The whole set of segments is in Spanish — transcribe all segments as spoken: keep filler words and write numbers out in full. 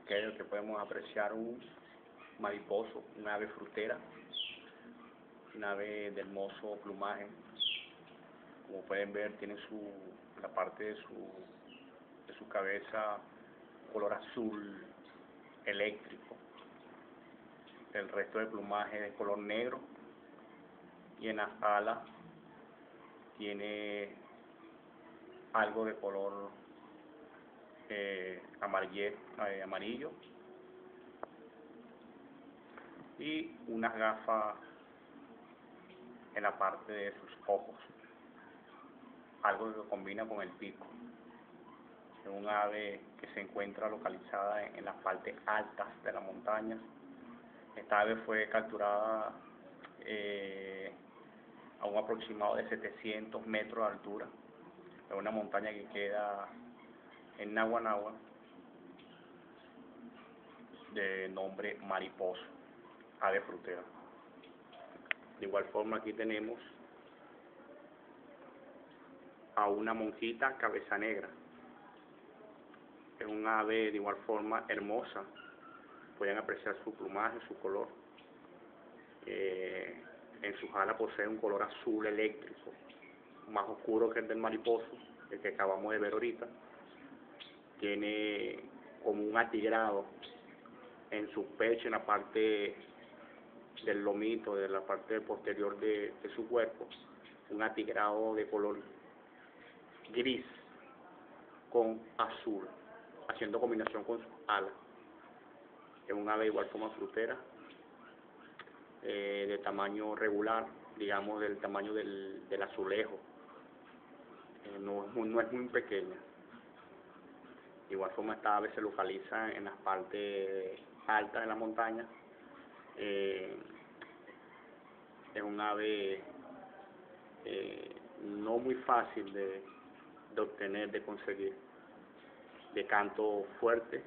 que, que podemos apreciar un mariposo, un ave frutera, un ave de hermoso plumaje. Como pueden ver, tiene su la parte de su de su cabeza color azul eléctrico, el resto del plumaje de color negro, y en las alas tiene algo de color eh, amarillo, eh, amarillo y unas gafas en la parte de sus ojos, algo que combina con el pico. Es un ave que se encuentra localizada en, en las partes altas de la montaña. Esta ave fue capturada eh, a un aproximado de setecientos metros de altura, en una montaña que queda en Naguanagua, de nombre mariposo, ave frutera. De igual forma, aquí tenemos a una monjita cabeza negra. Es un ave de igual forma hermosa. Pueden apreciar su plumaje, su color. Eh, en sus alas posee un color azul eléctrico, más oscuro que el del mariposo, el que acabamos de ver ahorita. Tiene como un atigrado en su pecho, en la parte del lomito, de la parte posterior de, de su cuerpo, un atigrado de color gris con azul, haciendo combinación con sus alas. Es un ave de igual forma frutera, eh, de tamaño regular, digamos del tamaño del, del azulejo, eh, no, no es muy pequeña. De igual forma, esta ave se localiza en las partes altas de la montaña. Eh, es un ave eh, no muy fácil de, de obtener, de conseguir, de canto fuerte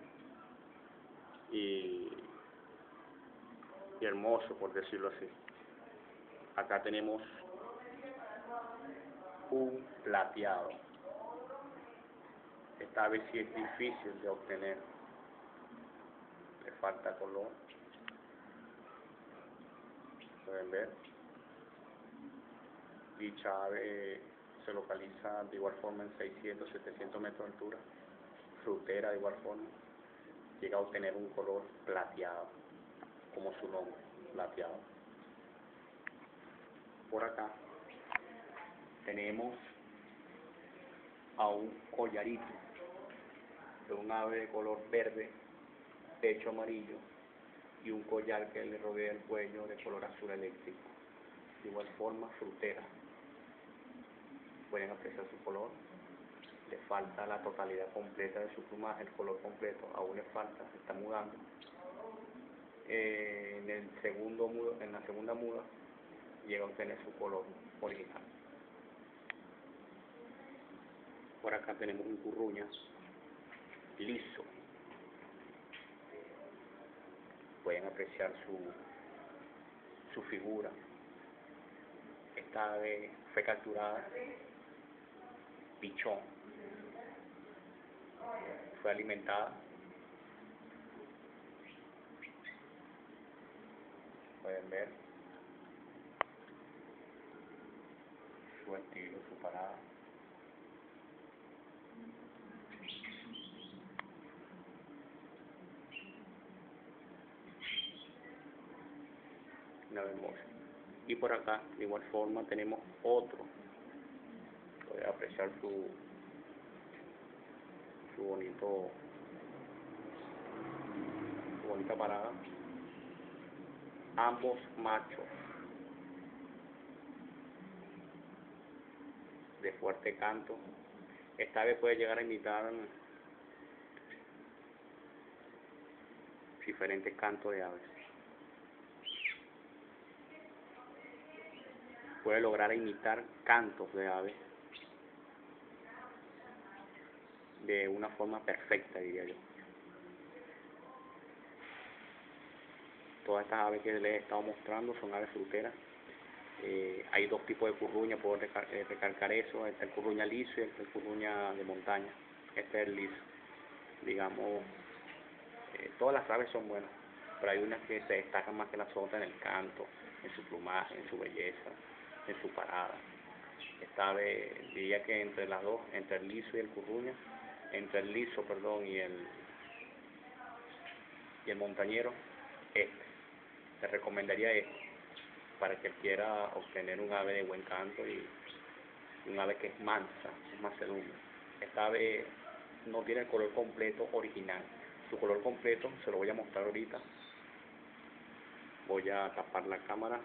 y, y hermoso, por decirlo así. Acá tenemos un plateado. Esta ave sí es difícil de obtener, le falta color. Pueden ver, dicha ave se localiza de igual forma en seiscientos, setecientos metros de altura, frutera de igual forma, llega a obtener un color plateado, como su nombre, plateado. Por acá tenemos a un collarito de un ave de color verde, pecho amarillo y un collar que le rodea el cuello de color azul eléctrico, de igual forma frutera. Pueden apreciar su color, le falta la totalidad completa de su plumaje, el color completo, aún le falta, se está mudando. Eh, en el segundo mudo, en la segunda muda llega a obtener su color original. Por acá tenemos un curruña liso. Pueden apreciar su, su figura. Esta ave fue capturada pichón, fue alimentada. Pueden ver su estilo, su parada. Una ave hermosa. Y por acá, de igual forma, tenemos otro. Pueden apreciar su, su bonito, su bonita parada. Ambos machos, de fuerte canto. Esta ave puede llegar a imitar diferentes cantos de aves. Puede lograr imitar cantos de aves de una forma perfecta, diría yo. Todas estas aves que les he estado mostrando son aves fruteras. Eh, hay dos tipos de curruña, puedo recal eh, recalcar eso. Este es el curruña liso y este es el curruña de montaña. Este es el liso. Digamos, Eh, todas las aves son buenas, pero hay unas que se destacan más que las otras en el canto, en su plumaje, en su belleza, en su parada. Esta ave, diría que entre las dos, entre el liso y el curruña, entre el liso, perdón, y el y el montañero, este. Te recomendaría este, para que quiera obtener un ave de buen canto y un ave que es mansa, es mansedumbre. Esta ave no tiene el color completo original. Su color completo se lo voy a mostrar ahorita. Voy a tapar la cámara.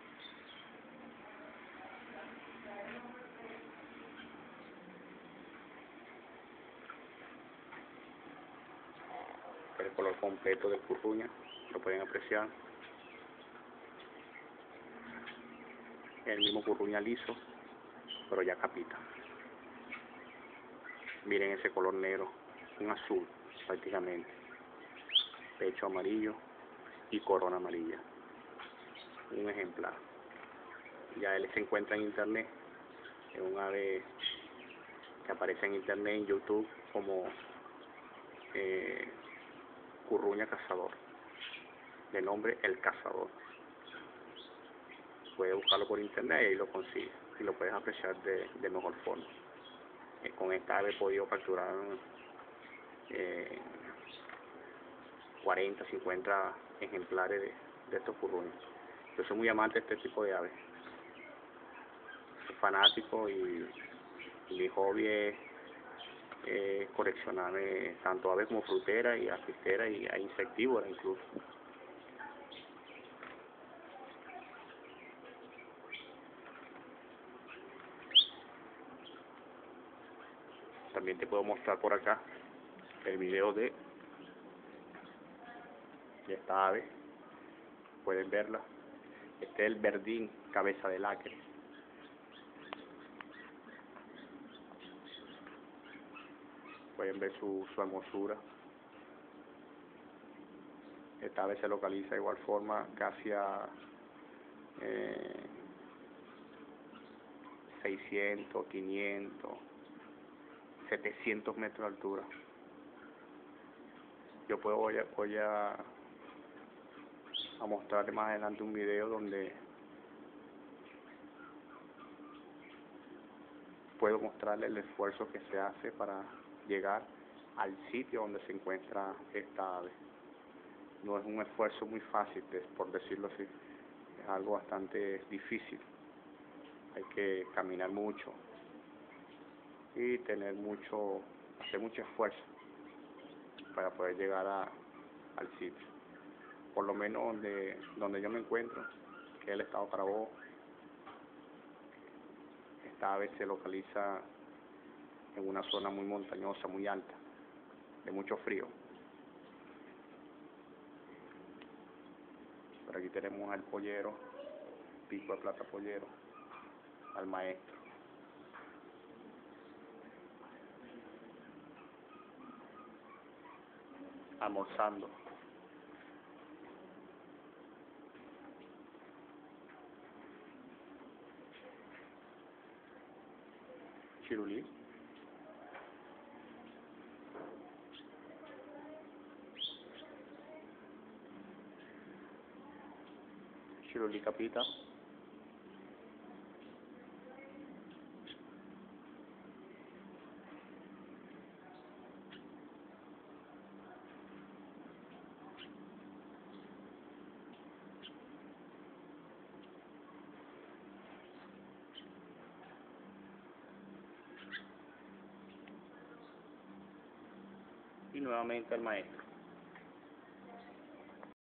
El color completo del curruña, lo pueden apreciar. El mismo curruña liso, pero ya capita. Miren ese color negro, un azul prácticamente. Pecho amarillo y corona amarilla. Un ejemplar. Ya él se encuentra en internet. Es un ave que aparece en internet, en YouTube, como eh, curruña cazador, de nombre El Cazador. Puedes buscarlo por internet y ahí lo consigues y lo puedes apreciar de, de mejor forma. Eh, con esta ave he podido capturar eh, cuarenta, cincuenta ejemplares de, de estos curruños. Yo soy muy amante de este tipo de aves. Soy fanático y, y mi hobby es eh, coleccionar eh, tanto aves como fruteras y apisteras y a insectívoras incluso. También te puedo mostrar por acá el video de, de esta ave. Pueden verla. Este es el verdín, cabeza de lacre. Pueden ver su, su hermosura. Esta ave se localiza de igual forma casi a eh, seiscientos, quinientos, setecientos metros de altura. Yo puedo voy a, voy a, a mostrarles más adelante un video donde puedo mostrarles el esfuerzo que se hace para llegar al sitio donde se encuentra esta ave. No es un esfuerzo muy fácil, por decirlo así, es algo bastante difícil. Hay que caminar mucho y tener mucho, hacer mucho esfuerzo para poder llegar a, al sitio. Por lo menos donde, donde yo me encuentro, que es el estado Carabobo, esta ave se localiza en una zona muy montañosa, muy alta, de mucho frío. Por aquí tenemos al pollero, pico de plata pollero, al maestro. Almorzando. Chirulí. Chirulí capita. Y nuevamente el maestro.